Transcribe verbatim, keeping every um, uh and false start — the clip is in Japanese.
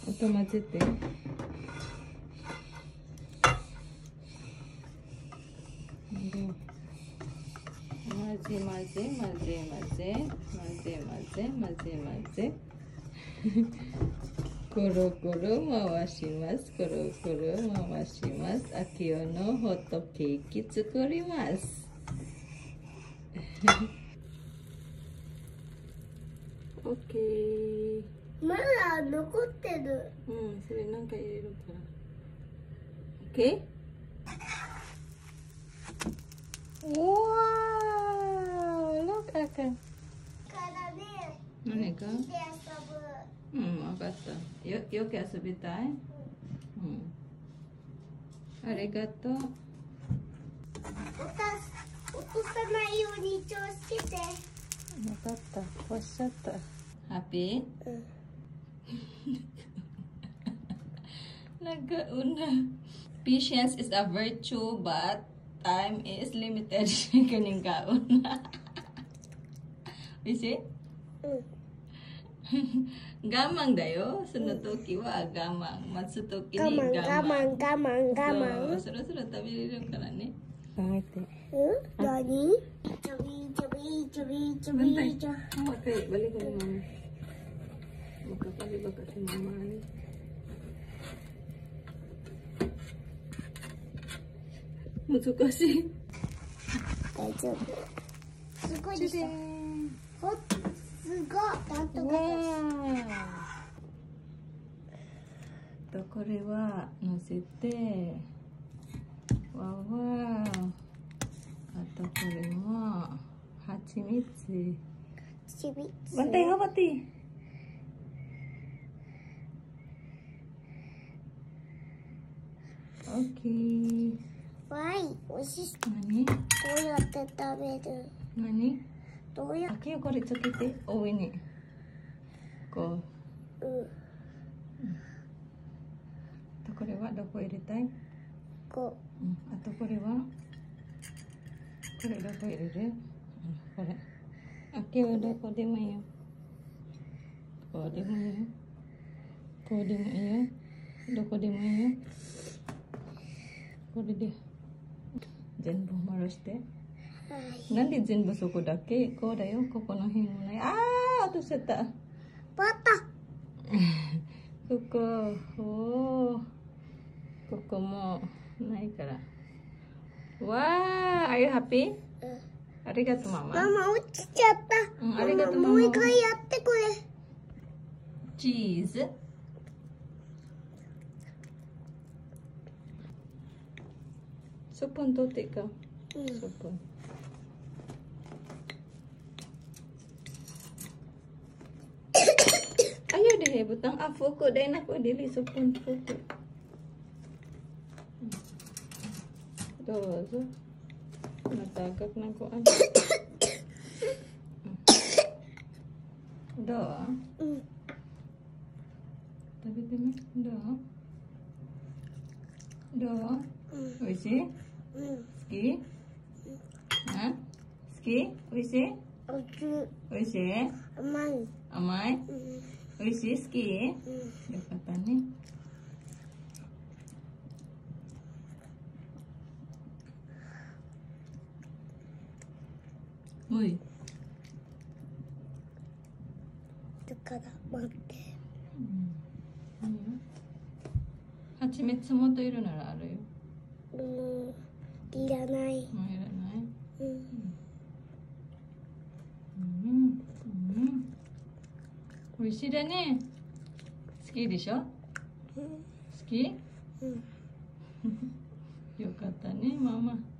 音混ぜて。混ぜ混ぜ混ぜ混ぜ混ぜ混ぜ混ぜ混ぜコロコロ回します。コロコロ回します。あきおのホットケーキ作ります。オッケー。 まだ残ってる。 うん、それなんか入れるから。オッケー。わー、ロッカーくん。 からね。 何か？ で遊ぶ。 うん、わかった。よ、よく遊びたい？うん。ありがとう。 落とさないように気をつけて。 わかった。おっしゃった。ハッピー？うん。Nag-una. Patience is a virtue, but time is limited. Kaning kaon. You see? 我慢だよ。その時は我慢。待つ時に我慢。 我慢、我慢、我慢。 そろそろ食べれるからね。 うん？何？ちょびちょびちょびちょびちょ。 Okay, balik ko ni mama. Magkakaliba kasi mama. Mutsukasi. 大丈夫。すごいでしょ。ほっ、すごい。なんとかです。 とこれは乗せて、わわ。あとこれもはちみつ。 はちみつ。 Bantay nga pati. Okay. わい、おいしい。 何？ どうやって食べる？ 何？ どうやっあきよこれつけて、上に。こう。 うん。 とこれはどこ入れたい？ こう。うん。あとこれは？これどこ入れる？うん、これ。あきはどこでもいいよ。こうでもいいよ。こうでもいいよ。どこでもいいよ。これで。全部回して。 はい。 なんで全部そこだけ？こうだよ。ここの辺もない。ああ、落としちゃった。 バタ。 ここ、おー、ここもないから。わー、are you happy？ うん。 ありがとうママ。 ママ落ちちゃった。 うん、ありがとうママ。 もう一回やってこれ。 チーズ。スプーン取っていこう。うん、スプーン。Ayo deh, butang aku kok deh nak dili sepun fuku. Dozo. Natagak na ko ano. Do. Mm. Tabi demi. Do. Do. Mm. Oishi? Mm. Ski? Ha? Ski? Oishi? おいしい。 おいしい？ 甘い。 甘い？ うん。 おいしい？好き？ うん。 よかったね。おい。 だから待って。 うん。いいよ。はちみつもといるならあるよ。 うん。いらない。 もういらない？ うん。 うんうん、美味しいだね。好きでしょ？ うん、 好き？ うん。 よかったね、ママ。